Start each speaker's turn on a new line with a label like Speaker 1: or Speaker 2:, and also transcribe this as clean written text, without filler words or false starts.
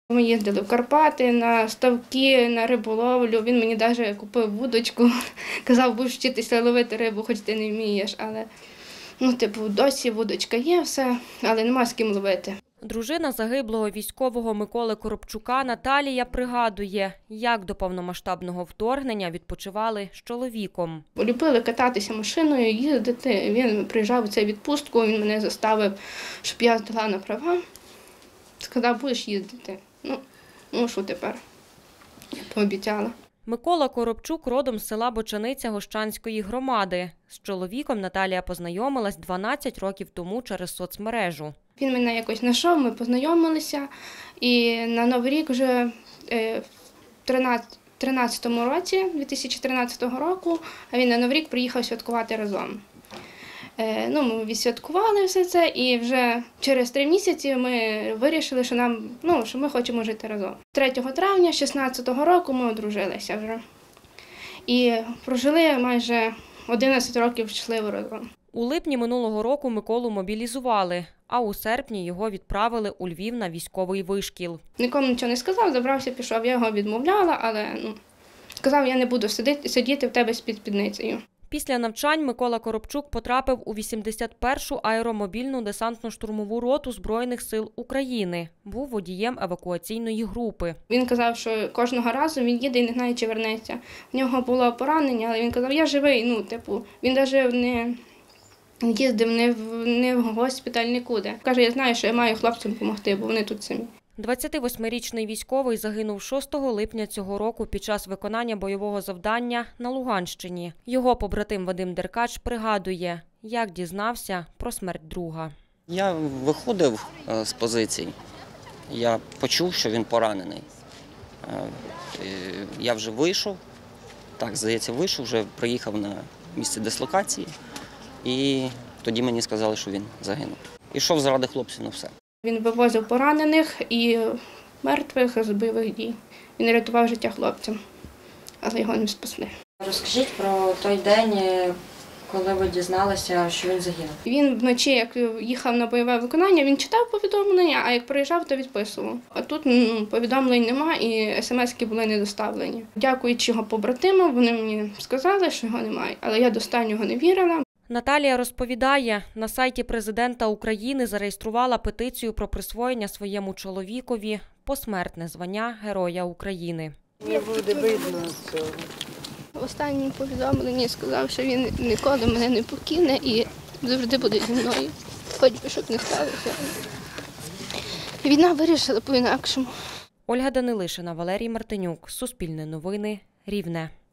Speaker 1: Ми їздили в Карпати на ставки, на риболовлю. Він мені навіть купив вудочку, казав, будеш вчитися ловити рибу, хоч ти не вмієш. Але, досі вудочка є, все, але нема з ким ловити.
Speaker 2: Дружина загиблого військового Миколи Коробчука Наталія пригадує, як до повномасштабного вторгнення відпочивали з чоловіком.
Speaker 1: Любили кататися машиною, їздити. Він приїжджав у цю відпустку, він мене заставив, щоб я здала на права. Сказав, будеш їздити. Ну, що тепер? Я пообіцяла.
Speaker 2: Микола Коробчук родом з села Бочаниця Гощанської громади. З чоловіком Наталія познайомилась 12 років тому через соцмережу.
Speaker 1: Він мене якось знайшов, ми познайомилися. І на Новий рік вже в 2013 році, 2013 року, а він на Новий рік приїхав святкувати разом. Ми відсвяткували все це, і вже через 3 місяці ми вирішили, що ми хочемо жити разом. 3 травня 2016 року ми одружилися вже. І прожили майже 11 років щасливо разом.
Speaker 2: У липні минулого року Миколу мобілізували, а у серпні його відправили у Львів на військовий вишкіл.
Speaker 1: Нікому нічого не сказав, забрався, пішов. Я його відмовляла, але сказав, я не буду сидіти в тебе з спідницею.
Speaker 2: Після навчань Микола Коробчук потрапив у 81-шу аеромобільну десантно-штурмову роту Збройних сил України. Був водієм евакуаційної групи.
Speaker 1: Він казав, що кожного разу він їде і не знає, чи вернеться. У нього було поранення, але він казав, я живий. Він навіть не їздив не в госпіталь, нікуди. Каже, я знаю, що я маю хлопцям допомогти, бо вони тут самі.
Speaker 2: 28-річний військовий загинув 6 липня цього року під час виконання бойового завдання на Луганщині. Його побратим Вадим Деркач пригадує, як дізнався про смерть друга.
Speaker 3: Я виходив з позицій, я почув, що він поранений. Я вже вийшов, вийшов, вже приїхав на місце дислокації, і тоді мені сказали, що він загинув. Ішов заради хлопців на все.
Speaker 1: Він вивозив поранених і мертвих з бойових дій. Він рятував життя хлопцям, але його не спасли.
Speaker 4: Розкажіть про той день, коли ви дізналися, що він загинув.
Speaker 1: Він вночі, як їхав на бойове виконання, він читав повідомлення, а як приїжджав, то відписував. А тут повідомлень немає і смс-ки були не доставлені. Дякуючи його побратимам, вони мені сказали, що його немає, але я до останнього не вірила.
Speaker 2: Наталія розповідає, на сайті президента України зареєструвала петицію про присвоєння своєму чоловікові посмертне звання Героя України.
Speaker 5: Не буде видно цього.
Speaker 1: В останньому повідомленні сказав, що він ніколи мене не покине і завжди буде зі мною, хоч би щоб не сталося. Війна вирішила по-інакшому.
Speaker 2: Ольга Данилишина, Валерій Мартинюк. Суспільне новини. Рівне.